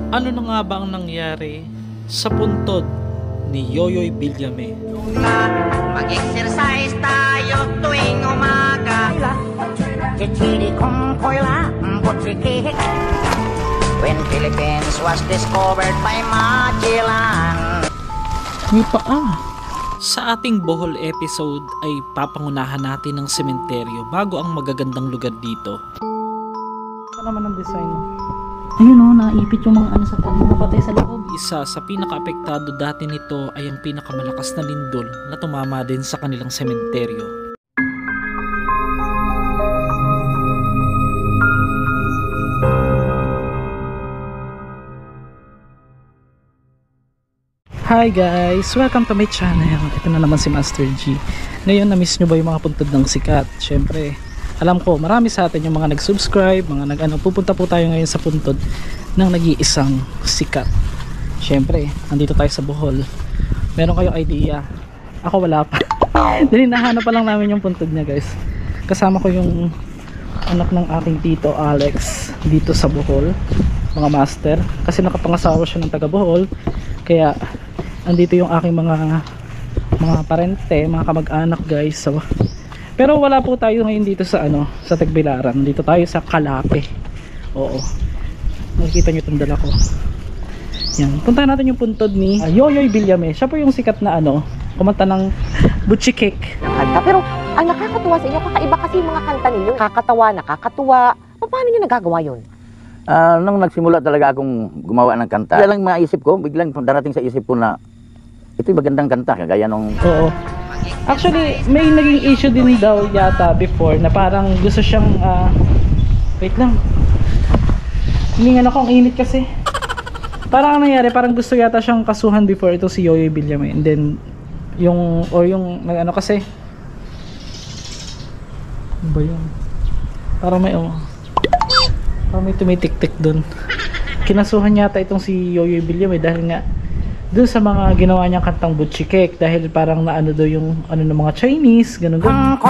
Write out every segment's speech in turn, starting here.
Ano na nga ba ang nangyari sa puntod ni Yoyoy Villame? Mag-exercise tayo tuwing umaga. Chichiri kong koila, butchiki. When Philippines was discovered by Magellan. May paa. Sa ating Bohol episode ay papangunahan natin ng sementeryo bago ang magagandang lugar dito. Ano naman ang design? Ayun o, naipit yung mga ano sa talim, napatay sa loob. Isa sa pinaka-apektado dati nito ay ang pinakamalakas na lindol na tumama din sa kanilang sementeryo. Hi guys! Welcome to my channel. Ito na naman si Master G. Ngayon, na-miss nyo ba yung mga puntod ng sikat? Siyempre, alam ko, marami sa atin yung mga nag-subscribe, mga pupunta po tayo ngayon sa puntod ng nag-iisang sikat. Siyempre, nandito tayo sa Bohol. Meron kayong idea? Ako wala pa. Dahil nahanap pa lang namin yung puntod niya guys. Kasama ko yung anak ng aking tito Alex dito sa Bohol, mga master. Kasi nakapangasawa siya ng taga Bohol. Kaya, andito yung aking mga parente, mga kamag-anak guys. So, pero wala po tayo ngayon dito sa sa Tagbilaran. Dito tayo sa Calape. Oo. Nakikita niyo itong dala ko. Yan. Puntahan natin yung puntod ni Yoyoy Villame. Siya po yung sikat na kumanta ng Butchie Cake. Pero ang nakakatuwa sa inyo, kakaiba kasi yung mga kanta ninyo. Nakakatawa, nakakatuwa. Paano niyo nagagawa yun? Nung nagsimula talaga akong gumawa ng kanta, kaya lang maisip ko, biglang darating sa isip ko na ito'y magandang kanta, kagaya nung... Oo. Actually, may naging issue din daw yata before na parang gusto siyang wait lang. Hiningan ako, ang init kasi. Parang ang nangyari, parang gusto yata siyang kasuhan before ito si Yoyoy Villame. And then yung kasi ano ba yun? Parang may tumitik-tik dun. Kinasuhan yata itong si Yoyoy Villame dahil nga doon sa mga ginawa niyang kantang Butchie Cake, dahil parang naano daw yung ng mga Chinese, ganun.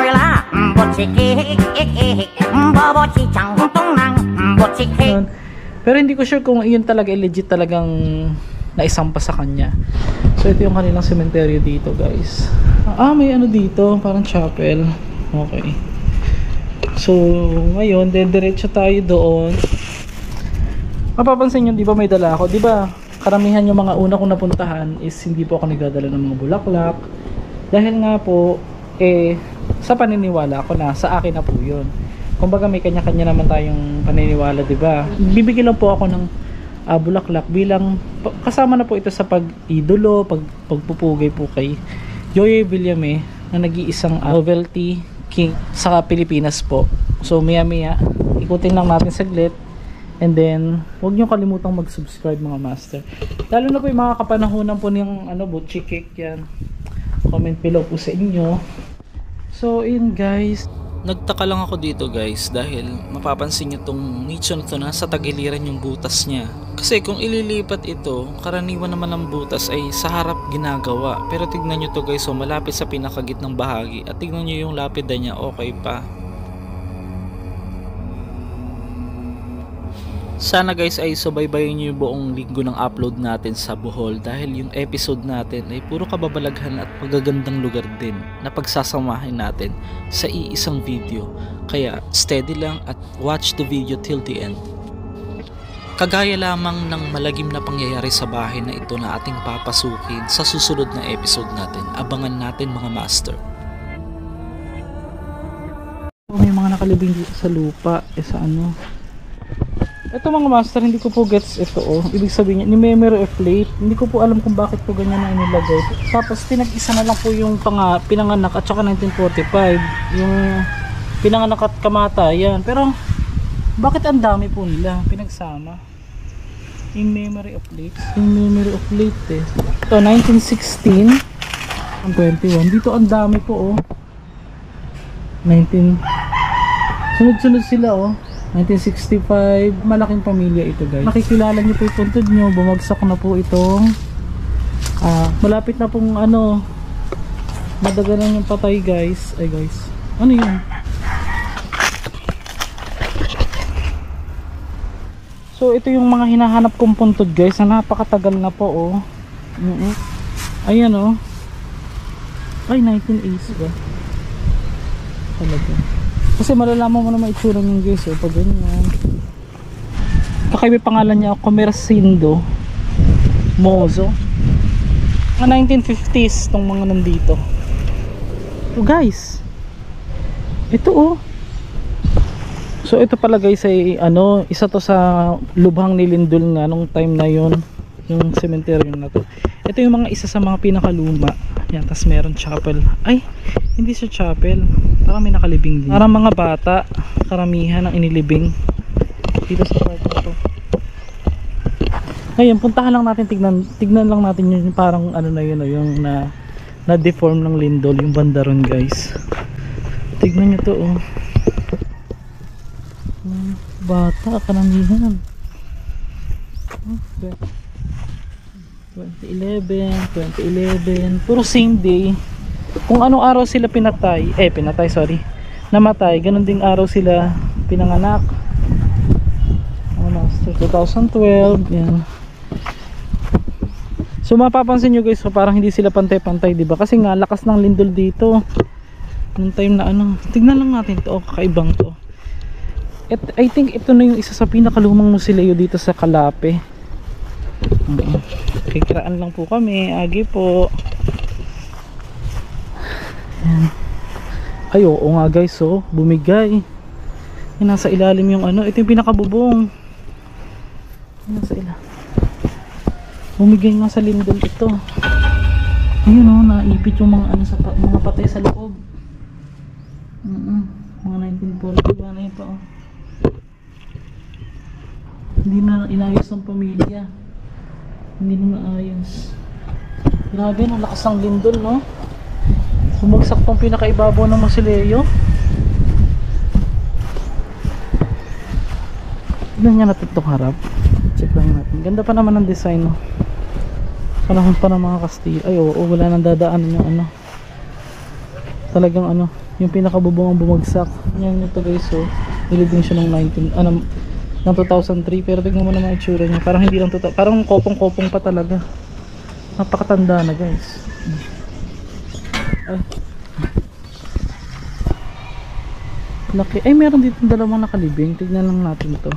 Pero hindi ko sure kung iyon talaga legit talagang naisampa sa kanya. So ito yung kanilang sementeryo dito guys. May dito, parang chapel. Okay. So ngayon, diretso tayo doon. Mapapansin nyo, di ba may dala ako? Di ba karamihan yung mga una kong napuntahan is hindi po ako nagdadala ng mga bulaklak. Dahil nga po, sa paniniwala ko na, sa akin na po yun. Kumbaga may kanya-kanya naman tayong paniniwala, di ba? Bibigyan lang po ako ng bulaklak bilang kasama na po ito sa pag-idolo, pagpupugay po kay Yoyoy Villame na nag-iisang novelty king sa Pilipinas po. So maya-maya, ikutin lang natin saglit. And then, huwag nyo kalimutang mag-subscribe mga master. Lalo na po yung mga kapanahonan po ng Butchie Cake yan. Comment below po sa inyo. So, yun guys. Nagtaka lang ako dito guys dahil mapapansin nyo tong nicho na to na sa tagiliran yung butas niya. Kasi kung ililipat ito, karaniwan naman ng butas ay sa harap ginagawa. Pero tignan nyo to guys, malapit sa pinakagitnang bahagi. At tignan nyo yung lapida niya, okay pa. Sana guys ay subaybayin nyo yung buong linggo ng upload natin sa Bohol dahil yung episode natin ay puro kababalaghan at magagandang lugar din na pagsasamahin natin sa iisang video. Kaya steady lang at watch the video till the end. Kagaya lamang ng malagim na pangyayari sa bahay na ito na ating papasukin sa susunod na episode natin. Abangan natin mga master. May mga nakalibing dito sa lupa, ito mga master, hindi ko po gets ito ibig sabihin niya, ni memory of plate. Hindi ko po alam kung bakit po ganyan na inilagay. Tapos pinag-isa na lang po yung pinanganak at saka 1945 yung pinanganak at kamatayan. Pero bakit ang dami po nila pinagsama? In memory of plate, ito 1916 ang 21. Dito ang dami po 19 sunod-sunod sila 1965, malaking pamilya ito guys. Makikilala nyo po yung puntod nyo, bumagsak na po itong malapit na pong madagalan yung patay guys. Ay guys, ano yun? So ito yung mga hinahanap kong puntod guys na napakatagal na po oh. Ayan oh. Ay 1980 ba? Talaga. Kasi malalaman mo na maitsura yung guys oh pag ganyan. Kakaiba pangalan niya Comercindo Mozo. Mga 1950s tong mga nandito. So guys, ito oh. So ito pala guys ay ano, isa to sa lubhang ni Lindol nga nung time na yon, yung cemetery na to. Ito yung mga isa sa mga pinakaluma. Yan, tas meron chapel. Ay, hindi siya chapel. Parang may nakalibing din. Parang mga bata, karamihan ang inilibing dito sa part na to. Ngayon, puntahan lang natin, tignan lang natin yung parang ano na yun, yung na deform ng lindol, yung bandaron guys. Tignan nyo to oh. Bata, karamihan. 2011, puro same day. Kung anong araw sila namatay, ganun ding araw sila pinanganak. 2012, yan. So mapapansin nyo guys, so parang hindi sila pantay-pantay, diba? Kasi nga lakas ng lindol dito nung time na ano. Tignan lang natin to, kakaibang to. I think ito na yung isa sa pinakalumang musileo dito sa Kalape. Kikiraan lang po kami, agi po. Yan. Ay oo nga guys, so bumigay. Yan, nasa ilalim yung ano, ito yung pinakabubong. Nasa ilalim. Bumigay nga sa lindol ito. Ayun o, naipit yung mga ano sa mga patay sa loob. Mga 1940 ba na ito oh. Hindi na inayos ng pamilya. Hindi na naayos. Grabe, ang lakas ng lindol no. Bumagsak tong pinakaibabaw ng mausoleo. Tignan niya natin itong harap. Check lang natin. Ganda pa naman ang design no. Panahon pa ng mga Kastil. Ay oo, wala nang dadaanan yung ano. Talagang ano, yung pinakabubong ang bumagsak. Yan ito guys so. Nilibing siya ng 2003, pero tignan mo naman itsura niya. Parang hindi lang totoo. Parang kopong-kopong pa talaga. Napakatanda na guys. Ay. Laki. Ay meron dito dalawang nakalibing. Tignan lang natin to.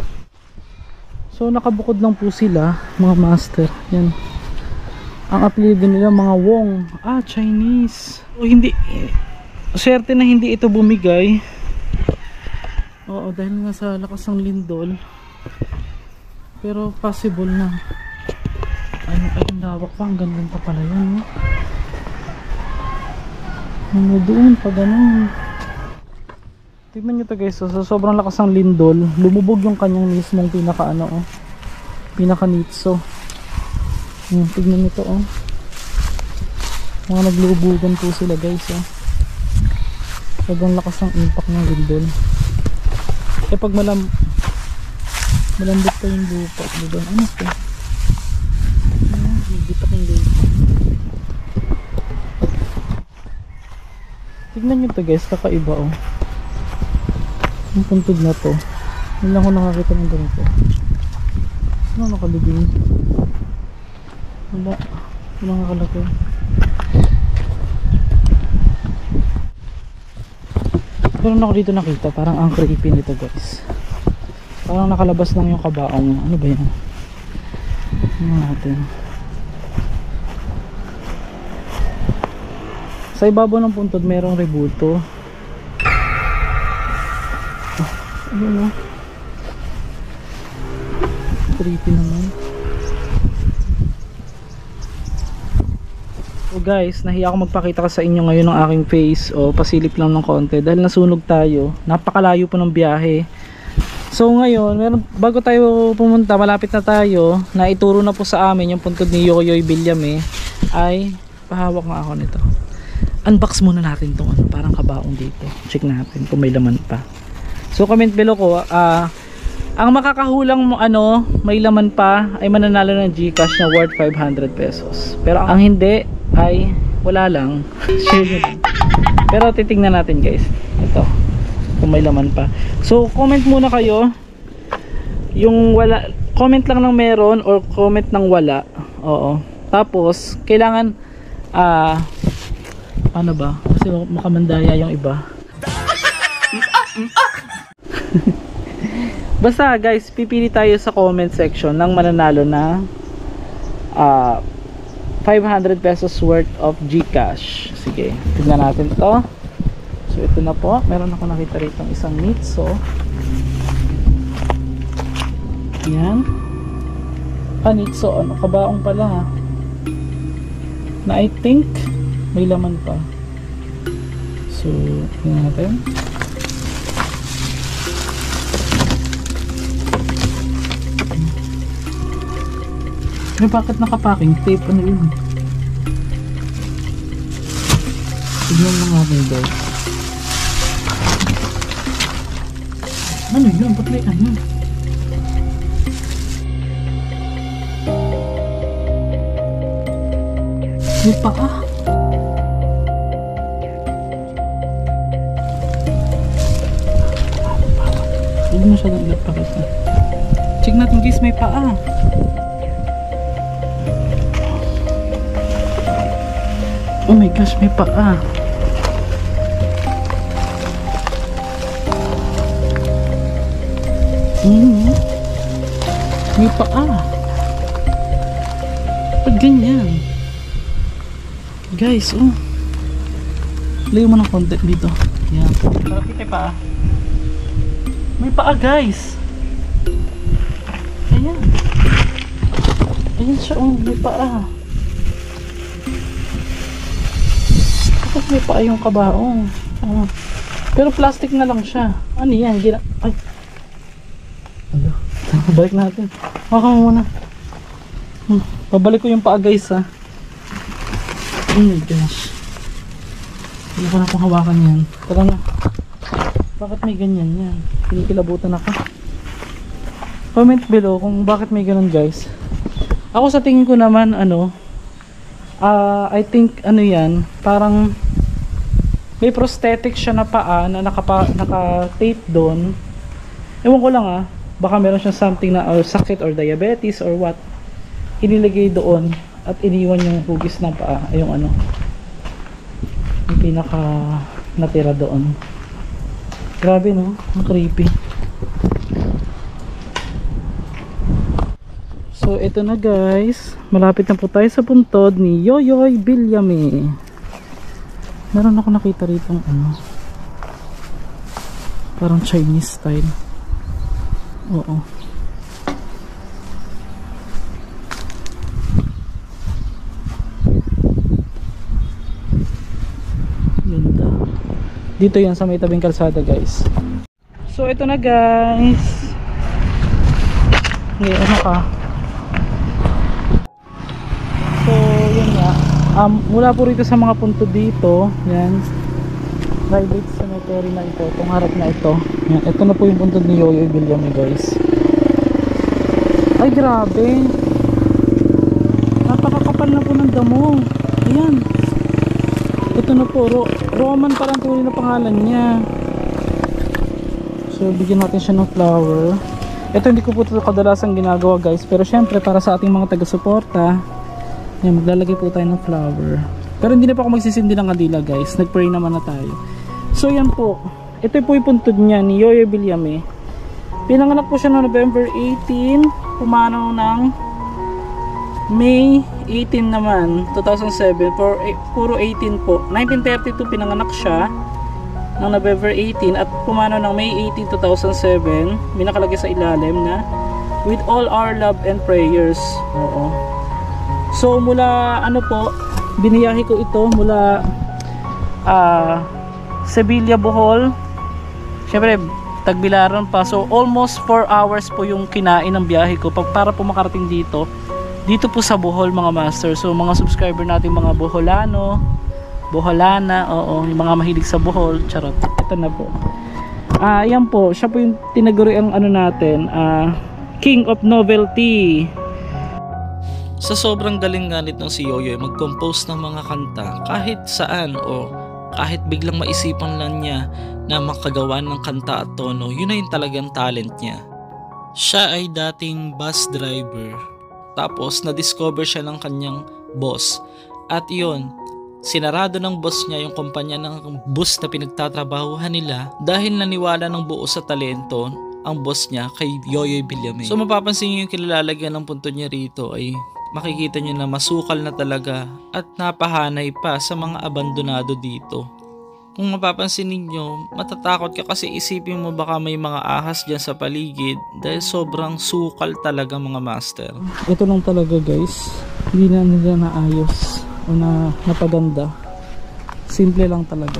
So nakabukod lang po sila mga master. Yan. Ang apelyido nila mga Wong. Ah, Chinese. O hindi. Swerte na hindi ito bumigay. Oo, dahil nga sa lakas ng lindol. Pero possible na. Ayun, lawak pa. Ang ganda pa pala yan. Ano doon pa ganun. Tignan nyo to guys. So, sobrang lakas ng lindol. Lumubog yung kanyang mismong pinaka ano oh. Pinaka nitso. Tignan nyo to oh. Mga naglubugan po sila guys oh. Sobrang lakas ng impact ng lindol. Eh pag malambot pa yung lupa, diba? Ano ito? Bitak yung lupa. Tignan nyo to guys, kakaiba oh. Yung puntod na to. Hindi lang ako nakakita ng ganito. Ano nakalibing? Wala. Wala nakakalaki. Meron ako dito nakita, parang ang creepy nito guys. Parang nakalabas lang yung kabaong. Ano ba yan? Ano natin? Sa ibabaw ng puntod merong rebulto. Ayun o. Creepy naman. So guys, nahiya ako magpakita ka sa inyo ngayon ng aking face. O pasilip lang ng konti dahil nasunog tayo. Napakalayo po ng biyahe. So ngayon, bago tayo pumunta, malapit na tayo. Naituro na po sa amin yung puntod ni Yoyoy Villame. Ay, pahawak nga ako nito. Unbox muna natin itong ano, parang kabaong dito. Check natin kung may laman pa. So comment below ko, ang makakahulang mo ano, may laman pa ay mananalo ng GCash na worth 500 pesos. Pero ang hindi ay wala lang. Share nyo lang. Pero titingnan natin guys. Ito. Kung may laman pa. So comment muna kayo. yung wala, comment lang ng meron or comment ng wala. Oo. Tapos kailangan ano ba? Kasi makamandaya yung iba. Basta guys, pipili tayo sa comment section ng mananalo na 500 pesos worth of GCash. Sige, tignan natin to. So ito na po, meron ako nakita rito isang Nitso. Yan. Nitso, ano, kabaong pala ha. Na I think may laman pa. So tignan natin. Bakit nakapaking tape? Ano yun? Tignan na natin guys. Ano yun? Ba't may ano? May paa. Hindi mo siya nang ipakita. Check natin guys, may paa. Oh my gosh, may paa. May paa. Ba't ganyan? Guys, oh. Layo mo ng konti dito. Yan. Parang may paa. May paa guys. Ayan. Ayan siya, oh. May paa. May pa yung kabaong. Pero plastic na lang siya. Ano yan? Ay. Ano? Balik natin. Baka mo muna. Pabalik ko yung paa guys ha. Oh my gosh. Hindi ko na pong hawakan yan. Tara na. Bakit may ganyan yan? Kinikilabutan ako. Comment below kung bakit may ganun guys. Ako sa tingin ko naman ano, I think ano yan, parang may prosthetic siya na paa na naka-tape doon. Ewan ko lang baka meron siyang something na or sakit or diabetes or what. Inilagay doon at iniwan yung hugis ng paa, yung ano, yung pinaka natira doon. Grabe no, ang creepy. So ito na guys, malapit na po tayo sa puntod ni Yoyoy Villame. Meron ako nakita rito ano, parang Chinese style. Oo. Ganda. Dito yan sa may tabing kalsada guys. So ito na guys. Ngayon ano ka? So yun nga, mula po rito sa mga punto dito, yan, private cemetery na ito, itong harap na ito, yan, ito na po yung puntod ni Yoyoy Villame guys. Ay grabe, napakakapal na po ng damo. Ayan, ito na po, Roman parang tuloy na pangalan niya. So bigyan natin siya ng flower. Ito hindi ko po ito kadalasang ginagawa guys, pero syempre para sa ating mga taga-suporta, ayan, maglalagay po tayo ng flower. Pero hindi na pa ako magsisindi ng kandila guys, nagpray naman na tayo. So yan po, ito po yung puntod niya ni Yoyoy Villame. Pinanganak po siya noong November 18, pumanaw ng May 18 naman, 2007, puro 18 po. 1932 pinanganak siya ng November 18 at pumanaw ng May 18, 2007. May nakalagay sa ilalim na with all our love and prayers. Oo. So mula ano po, biniyahe ko ito mula Sevilla, Bohol. Syempre Tagbilaran pa. So almost 4 hours po yung kinain ng biyahe ko para po makarating dito. Dito po sa Bohol mga master. So mga subscriber natin mga Boholano, Boholana, oo, yung mga mahilig sa Bohol, charot. Ito na po. Yan po, siya po yung tinaguri ang ano natin, King of Novelty. Sa sobrang galing nga nitong si Yoyoy mag-compose ng mga kanta kahit saan o kahit biglang maisipan lang niya na makagawa ng kanta at tono, yun na yung talagang talent niya. Siya ay dating bus driver. Tapos na-discover siya ng kanyang boss. At yun, sinarado ng boss niya yung kumpanya ng bus na pinagtatrabahuhan nila dahil naniwala ng buo sa talento ang boss niya kay Yoyoy Villame. So mapapansin niyo yung kilalagyan ng punto niya rito ay makikita niyo na masukal na talaga at napahanay pa sa mga abandonado dito. Kung mapapansin ninyo, matatakot ka kasi isipin mo baka may mga ahas dyan sa paligid dahil sobrang sukal talaga mga master. Ito lang talaga guys, hindi na nila naayos o napaganda. Simple lang talaga.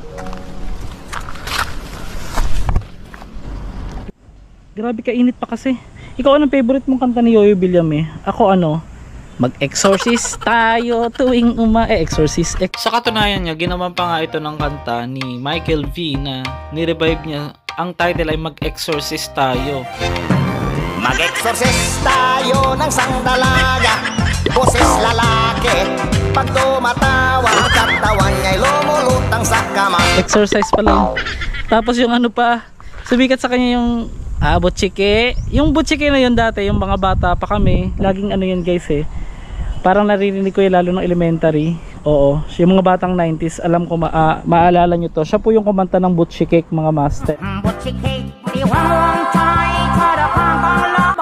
Grabe kainit pa kasi. Ikaw anong favorite mong kanta ni Yoyoy Villame? Ako ano? Mag-exorcist tayo tuwing exorcist. Sa katunayan niya, ginawa pa nga ito ng kanta ni Michael V na nirevive niya. Ang title ay Mag-exorcist tayo. Mag-exorcist tayo ng sandalaga, boses lalaki, pag tumatawa, katawan niya'y lumulutang sa kama. Exercise pa lang. Tapos yung ano pa, sumikat sa kanya yung butchike. Yung butchike na yun dati, yung mga bata pa kami, laging ano yun guys eh. Parang naririnig ko yun lalo ng elementary. Oo, yung mga batang 90s, alam ko maalala nyo to. Siya po yung kumanta ng butchike mga master. Butchike, di wang chay, karapang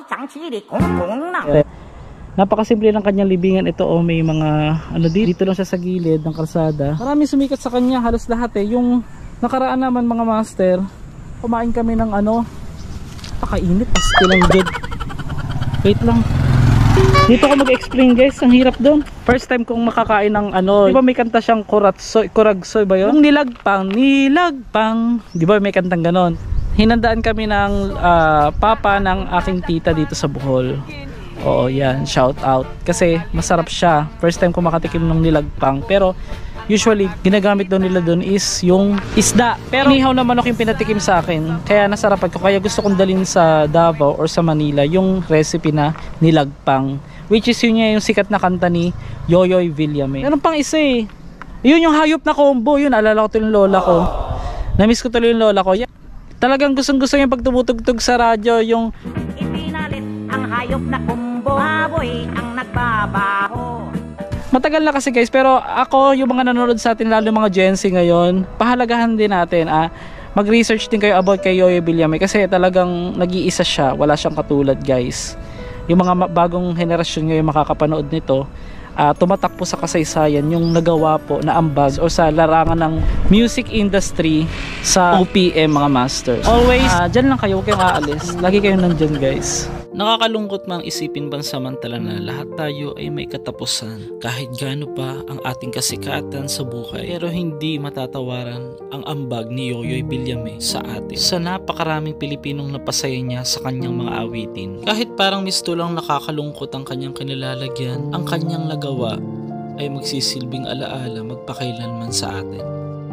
Napakasimple ng kanyang libingan ito. May mga ano dito lang siya sa gilid ng kalsada. Maraming sumikat sa kanya, halos lahat eh. Yung nakaraan naman mga master, kumain kami ng pakainit, pasti lang jud. Wait lang, dito ko mag-explain guys, ang hirap doon. First time kong makakain ng di ba may kanta siyang kuragsoy ba yun? Yung nilagpang, di ba may kantang ganon. Hinandaan kami ng papa ng aking tita dito sa Bohol. Oo yan, shout out. Kasi masarap siya. First time ko makatikim ng nilagpang. Pero usually, ginagamit doon nila doon is yung isda. Pero nihaw na manok yung pinatikim sa akin. Kaya nasarapan ko. Kaya gusto kong dalhin sa Davao or sa Manila yung recipe na nilagpang. Which is yun yung sikat na kanta ni Yoyoy Villame. Meron pang isa eh. Yun yung hayop na combo. Yun, alala ko ito yung lola ko. Namiss ko tuloy yung lola ko. Talagang gustong-gusto yung pag tumutugtog sa radyo yung ipinalit ang hayop na kumbo, baboy ang nagbabaho. matagal na kasi guys, pero ako yung mga nanonood sa atin, lalo mga Gen Z ngayon, pahalagahan din natin mag-research din kayo about kay Yoyoy Villame kasi talagang nag-iisa siya, wala siyang katulad guys. Yung mga bagong henerasyon ngayon makakapanood nito, tumatak po sa kasaysayan yung nagawa po na ambag o sa larangan ng music industry sa OPM mga masters. Always, dyan lang kayo, huwag kayong aalis. Lagi kayong nandyan guys. Nakakalungkot mang isipin pansamantala na lahat tayo ay may katapusan. Kahit gaano pa ang ating kasikatan sa buhay, pero hindi matatawaran ang ambag ni Yoyoy Villame sa atin. Sa napakaraming Pilipinong napasaya niya sa kanyang mga awitin. Kahit parang mistulang nakakalungkot ang kanyang kinilalagyan, ang kanyang nagawa ay magsisilbing alaala magpakailanman sa atin.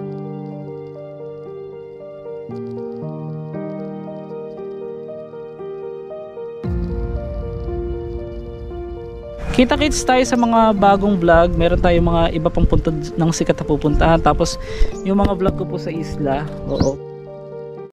Kita-kits tayo sa mga bagong vlog. Meron tayong mga iba pang puntod ng sikat na pupuntahan. Tapos yung mga vlog ko po sa isla. Oo.